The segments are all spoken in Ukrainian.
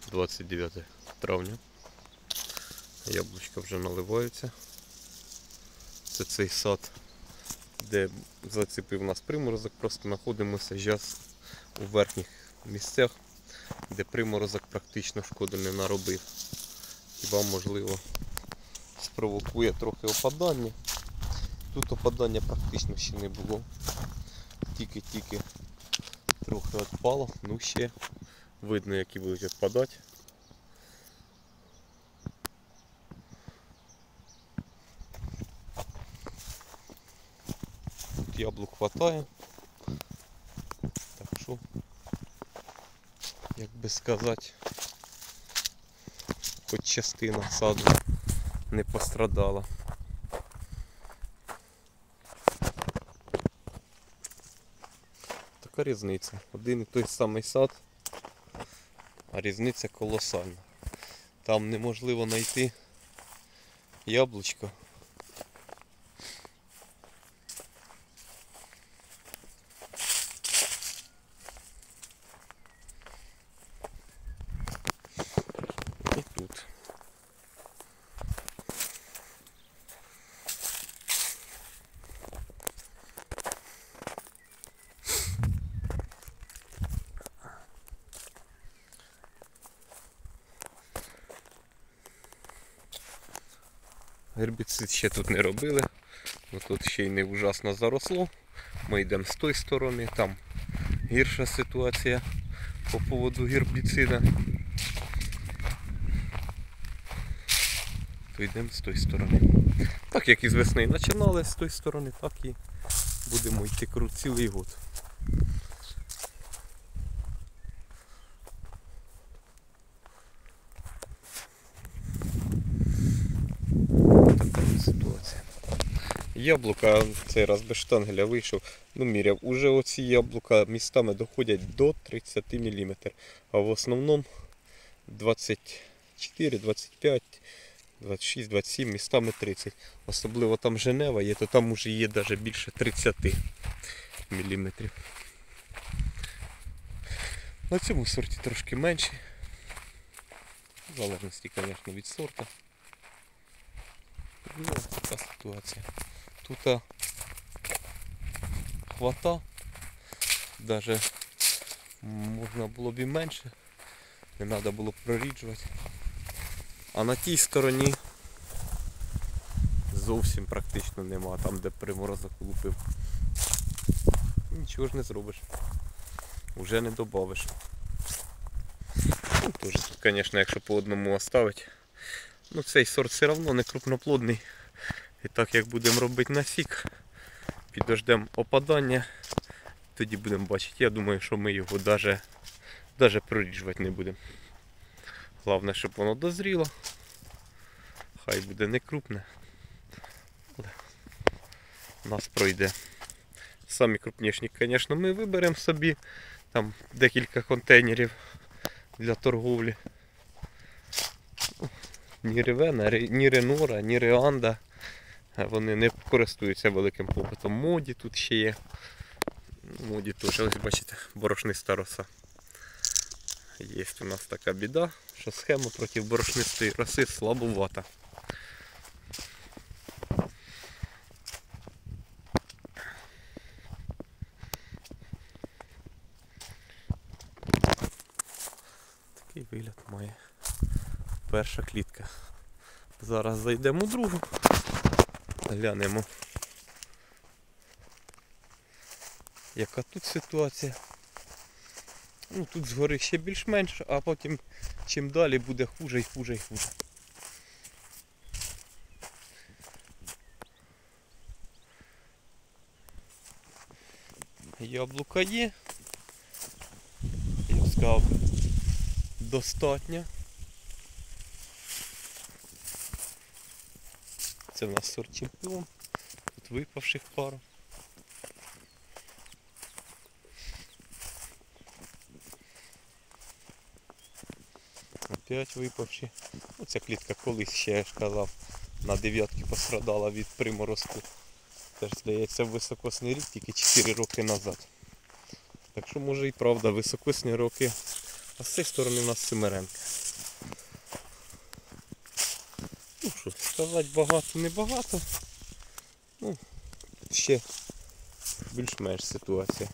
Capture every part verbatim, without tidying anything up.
двадцять дев'яте травня. Яблучка вже наливаються. Це цей сад, де зацепив нас приморозок. Просто знаходимося зараз у верхніх місцях, де приморозок практично шкоди не наробив. І вам, можливо, спровокує трохи опадання. Тут опадання практично ще не було. Тільки-тільки трохи відпало, ну ще видно, які будуть відпадати. Тут яблук хватає. Так що, як би сказати, хоч частина саду не пострадала. Така різниця. Один і той самий сад, а різниця колосальна. Там неможливо знайти яблучко. І тут. Гербіцид ще тут не робили, бо тут ще й не ужасно заросло. Ми йдемо з тої сторони, там гірша ситуація по поводу гербіцида. То йдемо з тої сторони. Так як і з весни починали з тої сторони, так і будемо йти цілий год. Ситуація. Яблука цей раз без штангеля вийшов, ну міряв, уже оці яблука містами доходять до тридцять міліметрів, а в основному двадцять чотири, двадцять п'ять, двадцять шість, двадцять сім, містами тридцять. Особливо там Женева є, то там уже є навіть більше тридцять міліметрів. На цьому сорті трошки менше, в залежності, звісно, від сорту. Ну, така ситуація. Тут хвата, навіть можна було б і менше, не треба було проріджувати. А на тій стороні зовсім практично нема, там де приморозок лупив. Нічого ж не зробиш, вже не додавиш. Ну, теж тут, звісно, якщо по одному оставити. Ну, цей сорт все одно не крупноплодний. І так як будемо робити насік, підождемо опадання, тоді будемо бачити. Я думаю, що ми його навіть, навіть проріджувати не будемо. Головне, щоб воно дозріло. Хай буде не крупне, але нас пройде. Самі крупніші, звісно, ми виберемо собі. Там декілька контейнерів для торговлі. Ні Ревена, ні Ренора, ні Реанда, вони не користуються великим попитом. Моді тут ще є. Моді теж, ось бачите, борошниста роса. Є у нас така біда, що схема проти борошнистої роси слабувата. Такий вигляд має перша клітка. Зараз зайдемо у другу, глянемо, яка тут ситуація. Ну, тут згори ще більш-менш, а потім чим далі буде хуже і хуже і хуже. Яблука є, я б сказав, достатньо. Це в нас сорт чемпіон, тут випавших пару. Опять випавші. Оця клітка колись ще, я ж казав, на дев'ятки пострадала від приморозку. Теж, здається, високосний рік, тільки чотири роки назад. Так що, може і правда, високосні роки А з цієї сторони у нас Семеренка. Ну що, сказати багато, не багато. Ну, ще більш-менш ситуація.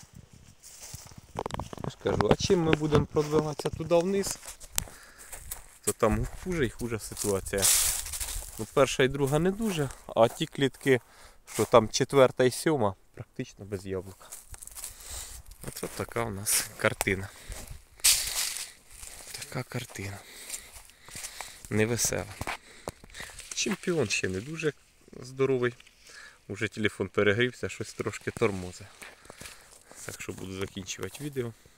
Я ж кажу, а чим ми будемо продвигатися туди вниз, то там хуже і хуже ситуація. Ну, перша і друга не дуже, а ті клітки, що там четверта і сьома, практично без яблука. Оце така у нас картина. Така картина. Невесела. Чемпіон ще не дуже здоровий. Уже телефон перегрівся, щось трошки тормозить. Так що буду закінчувати відео.